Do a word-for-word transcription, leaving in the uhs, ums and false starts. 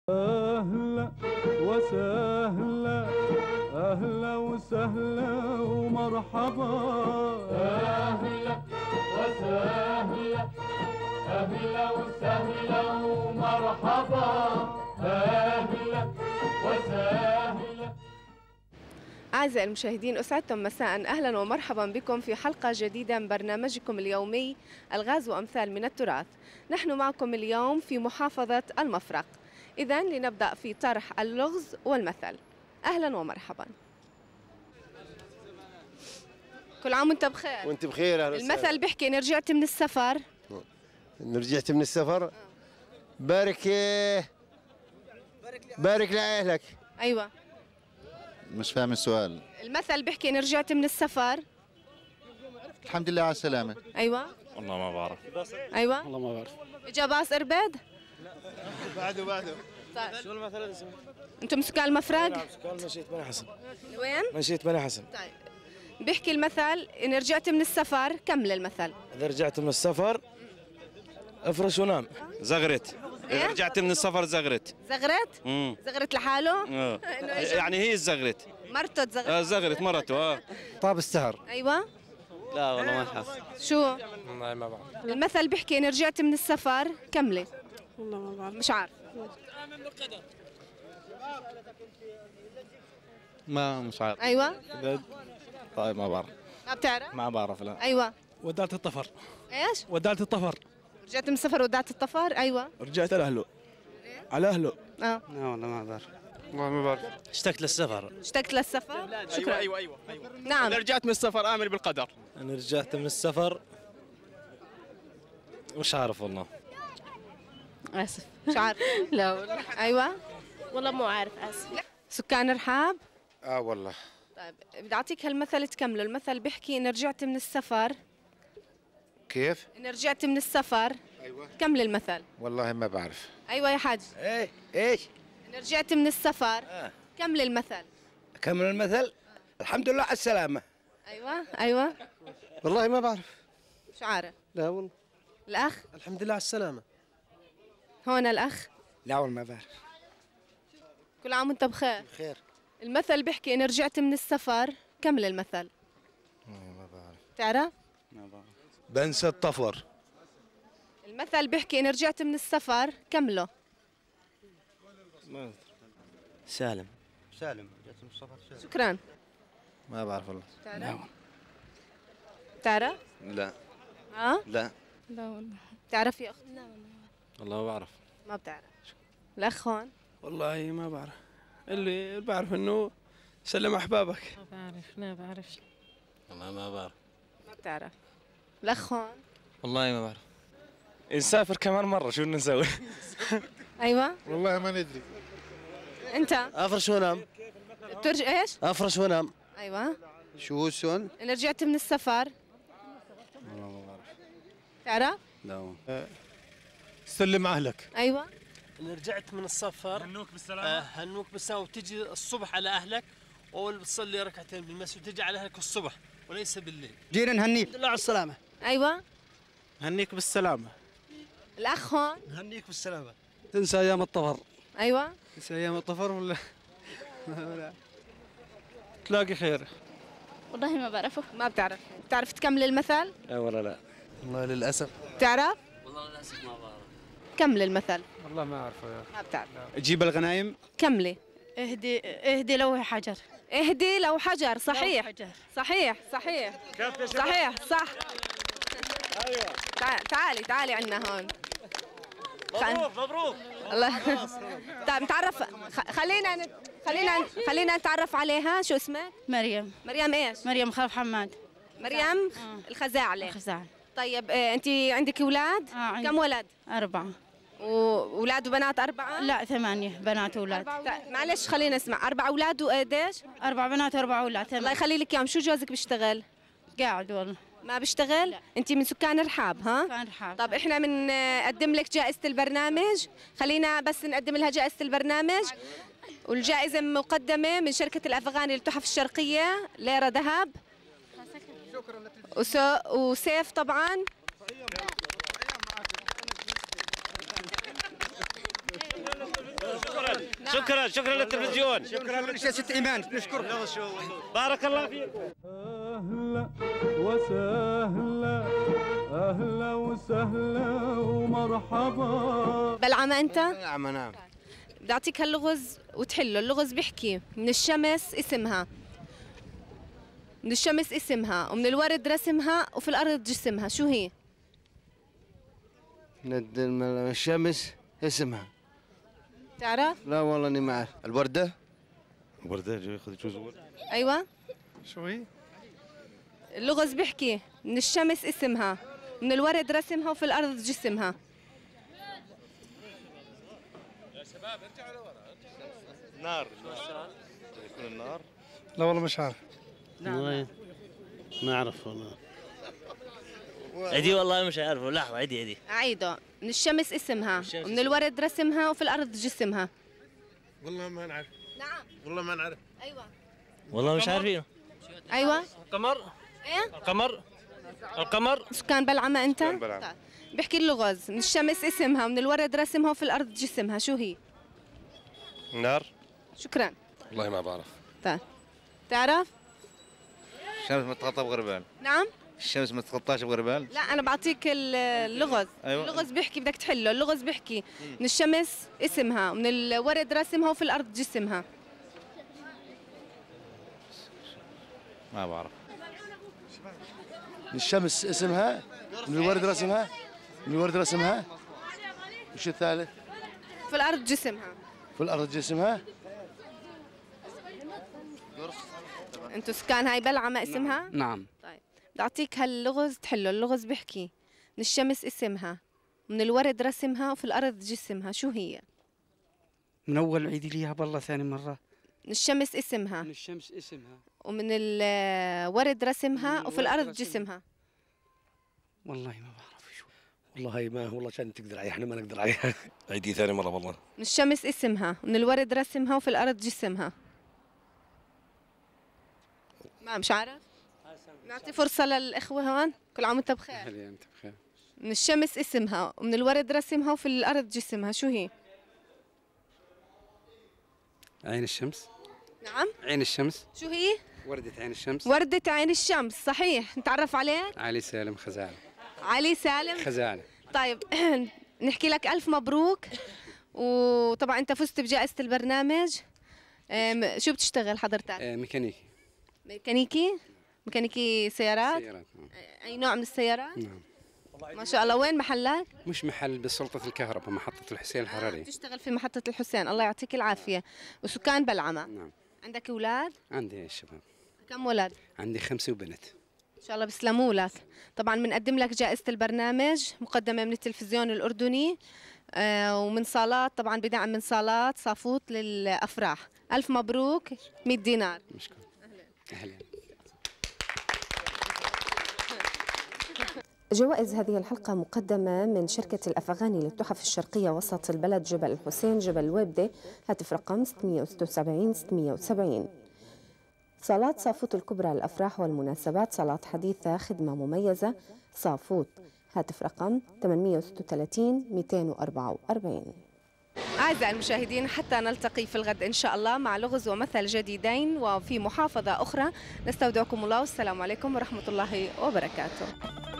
أهلا وسهلا أهلا وسهلا ومرحبا. أهلا وسهلا أهلا وسهلا ومرحبا. أهلا وسهلا. أعزائي المشاهدين، أسعدتم مساء، أهلا ومرحبا بكم في حلقة جديدة من برنامجكم اليومي ألغاز وأمثال من التراث. نحن معكم اليوم في محافظة المفرق. إذن لنبدأ في طرح اللغز والمثل. أهلا ومرحبا. كل عام وانت بخير. وانت بخير. اهلا وسهلا. المثل بيحكي إن رجعت من السفر. إن رجعت من السفر بارك بارك لأهلك. أيوة. مش فاهم السؤال. المثل بيحكي إن رجعت من السفر. الحمد لله على السلامة. أيوة. والله ما بعرف. أيوة. والله ما بعرف. إجا باص إربد. بعده بعده. طيب. شو المثل اسمه؟ أنتم من سكان المفرق؟ نعم، سكان منشية بني حسن. وين؟ منشية بني حسن. طيب. بيحكي المثل إن رجعت من السفر، كمل المثل. إذا رجعت من السفر افرش ونام. زغرت. إذا إيه؟ رجعت من السفر زغرت. زغرت؟ امم زغرت لحاله؟ اه إنه إيش؟ يعني هي الزغرت. مرته تزغرت؟ اه زغرت مرته. اه طاب السهر. أيوة. لا والله ما حاسس. شو؟ والله ما بعرف. المثل بيحكي إن رجعت من السفر، كملي. والله ما بعرف. مش عارف. ما مش عارف. أيوة. طيب ما بعرف. ما بتعرف؟ ما بعرف لا. أيوة. ودعت الطفر. إيش؟ ودعت الطفر. رجعت من السفر ودعت الطفر. أيوة. رجعت على اهله. على اهله. آه. لا والله ما بعرف. والله ما بعرف. اشتقت للسفر. اشتقت للسفر؟ شكرا. ايوه ايوه ايوه. نعم. انا رجعت من السفر امن بالقدر. انا رجعت من السفر مش عارف والله. آسف. مش عارف. لا والله. أيوة. والله مو عارف، آسف. سكان رحاب. اه والله. طيب بدي أعطيك هالمثل تكمله. المثل بيحكي إن رجعت من السفر. كيف؟ إن رجعت من السفر. ايوه. كمل المثل. والله ما بعرف. أيوة يا حاج. ايه ايش؟ إن رجعت من السفر. آه. كمل المثل. كمل المثل. الحمد لله على السلامة. أيوة. أيوة. والله ما بعرف. مش عارف. لا والله. الأخ. الحمد لله على السلامة. هون الأخ. لا والله ما بعرف. كل عام وأنت بخير. بخير. المثل بيحكي إن رجعت من السفر. كمل المثل. ما بعرف. تعرف؟ ما بعرف. بنسى الطفر. المثل بيحكي إن رجعت من السفر. كمله. سالم. سالم. رجعت من السفر سالم. شكرا. ما بعرف والله. تعرف؟ تعرف؟ لا. ها؟ لا. لا والله. تعرف يا أخت؟ لا والله. والله ما بعرف. ما بتعرف. الأخ هون. والله ما بعرف. اللي بعرف انه سلم احبابك. ما بعرف. لا بعرفش. والله ما بعرف. ما بتعرف. الأخ هون. والله ما بعرف. نسافر كمان مرة شو بدنا نسوي؟ أيوة. والله ما ندري. أنت. افرش ونام. بترجع إيش؟ افرش ونام. أيوة. شو شلون؟ إن رجعت من السفر. والله ما بعرف. تعرف؟ لا. سلم اهلك. أيوة. إن رجعت من السفر هنوك بالسلامة. آه هنوك بالسلامة، وتجي الصبح على أهلك أول بتصلي ركعتين بالمسجد وتجي على أهلك الصبح وليس بالليل. جينا نهنيك. الحمد لله على السلامة. أيوة. هنيك بالسلامة. الأخ هون. نهنيك بالسلامة. تنسى ايام الطفر. أيوة. تنسى ايام الطفر ولا تلاقي خير. والله ما بعرفه. ما بتعرف. بتعرف تكمل المثل؟ لا ولا لا. والله للاسف. بتعرف؟ والله للأسف ما بعرف. كمل المثل. والله ما اعرفه يا ما بتعرف. جيب الغنايم. كملي. اهدي اهدي لوح حجر. اهدي لو حجر. صحيح. لوح حجر. صحيح صحيح صحيح صح. ايوه. تعالي تعالي عندنا هون. مبروك مبروك. الله. طيب نتعرف. خ- خلينا نت- خلينا خلينا نتعرف عليها. شو اسمك؟ مريم. مريم ايش؟ مريم خلف حماد. مريم آه. الخزاعلة. خزاعل. طيب آه، انت عندك اولاد؟ آه عندي. كم ولد؟ أربعة. واولاد وبنات اربعه؟ لا ثمانية بنات وأولاد. طيب، معلش خلينا نسمع. اربع اولاد وقديش؟ أربع بنات وأربع أولاد. الله ثمانية. يخلي لك اياهم. شو جوزك بيشتغل؟ قاعد والله. ما بيشتغل؟ لا. انت من سكان رحاب ها؟ كان رحاب. طب احنا بنقدم لك جائزة البرنامج. خلينا بس نقدم لها جائزة البرنامج، والجائزة مقدمة من شركة الأفغاني للتحف الشرقية ليرة ذهب. شكرا. وسيف طبعا. شكرا شكرا شكرا للتلفزيون. شكرا لك يا ست ايمان، نشكرك. بارك الله فيك. أهلا وسهلا أهلا وسهلا ومرحبا. بلعمة أنت؟ نعم نعم. بدي أعطيك هاللغز وتحله. اللغز بيحكي من الشمس اسمها، من الشمس اسمها، ومن الورد رسمها، وفي الأرض جسمها، شو هي؟ من الشمس اسمها. تعرف؟ لا والله اني ما اعرف. الوردة. وردة ياخذ جوز ورد. أيوة. شو هي؟ اللغز بيحكي من الشمس اسمها، من الورد رسمها، وفي الأرض جسمها. يا شباب ارجعوا لورا. نار. يكون النار. لا والله مش عارف. والله ما اعرف والله. عدي والله مش عارفه. لحظة عدي عدي. أعيده. من الشمس اسمها، الشمس ومن الورد رسمها، وفي الأرض جسمها. والله ما نعرف. نعم. والله ما نعرف. أيوة. والله مش عارفين. أيوة. القمر. إيه؟ القمر. القمر. سكان بلعمة أنت؟ سكان بلعمة. طيب. بحكي اللغز من الشمس اسمها، ومن الورد رسمها، وفي الأرض جسمها، شو هي؟ نار. شكرا. والله ما بعرف. طيب. تعرف؟ الشمس متغطى بغربال. نعم؟ الشمس ما تتغطاش بغربال. لا أنا بعطيك ال- اللغز. أيوة. اللغز بيحكي بدك تحله. اللغز بيحكي من الشمس اسمها، ومن الورد رسمها، وفي الأرض جسمها. ما بعرف. من الشمس اسمها، من الورد رسمها، من الورد رسمها. وش الثالث؟ في الأرض جسمها. في الأرض جسمها. أنتوا سكان هاي بلعمة اسمها؟ نعم. طيب بدي أعطيك هاللغز تحله. اللغز بيحكي من الشمس اسمها، من الورد رسمها، وفي الأرض جسمها، شو هي؟ من اول عيدي لي اياها بالله ثاني مرة. من الشمس اسمها، من الشمس اسمها، ومن الورد رسمها، من وفي الورد الأرض رسمها. جسمها. والله ما بعرف شو. والله هاي ما والله كان تقدر عليها، احنا ما نقدر عليها. عيدي ثاني مرة والله. من الشمس اسمها، ومن الورد رسمها، وفي الأرض جسمها. ما مش عارف؟ نعطي فرصة للإخوة هون. كل عام وأنت بخير. هلا انت بخير. من الشمس اسمها، ومن الورد رسمها، وفي الأرض جسمها، شو هي؟ عين الشمس. نعم؟ عين الشمس. شو هي؟ وردة عين الشمس. وردة عين الشمس، صحيح. نتعرف عليك؟ علي سالم خزاعة. علي سالم خزاعة. طيب نحكي لك ألف مبروك، وطبعا أنت فزت بجائزة البرنامج. أم، شو بتشتغل حضرتك؟ آه ميكانيكي. ميكانيكي؟ ميكانيكي سيارات؟ سيارات. نعم. أي نوع من السيارات؟ نعم. ما شاء الله. وين محلك؟ مش محل بسلطة الكهرباء، محطة الحسين الحراري. بتشتغل في محطة الحسين. الله يعطيك العافية. وسكان بلعمة. نعم. عندك أولاد؟ عندي الشباب. كم ولد؟ عندي خمسة وبنت. إن شاء الله بيسلموا لك. طبعا بنقدم لك جائزة البرنامج مقدمة من التلفزيون الأردني، آه ومن صالات، طبعا بدعم من صالات صافوت للأفراح. ألف مبروك. مئة دينار. مشكور. أهلا. جوائز هذه الحلقة مقدمة من شركة الأفغاني للتحف الشرقية وسط البلد جبل الحسين جبل الويبدة، هاتف رقم ستمئة وستة وسبعين ستمئة وسبعين. صالات صافوت الكبرى للأفراح والمناسبات، صالات حديثة خدمة مميزة صافوت، هاتف رقم ثمانمئة وستة وثلاثين مئتين وأربعة وأربعين. أعزائي المشاهدين، حتى نلتقي في الغد إن شاء الله مع لغز ومثل جديدين وفي محافظة أخرى. نستودعكم الله والسلام عليكم ورحمة الله وبركاته.